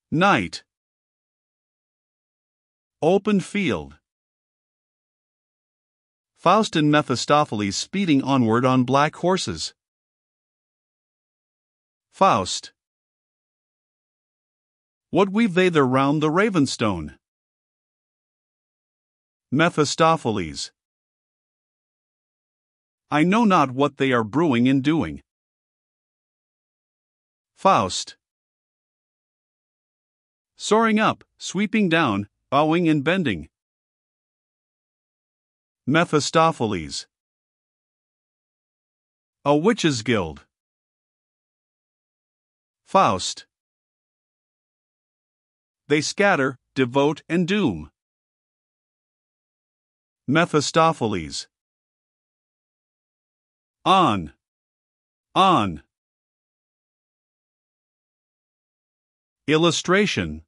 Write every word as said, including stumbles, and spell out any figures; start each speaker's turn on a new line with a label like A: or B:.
A: Night. Open field. Faust and Mephistopheles speeding onward on black horses. Faust. What weave they there round the Ravenstone? Mephistopheles. I know not what they are brewing and doing. Faust. Soaring up, sweeping down, bowing and bending. Mephistopheles. A witches' guild. Faust. They scatter, devote and doom. Mephistopheles. On. On. Illustration.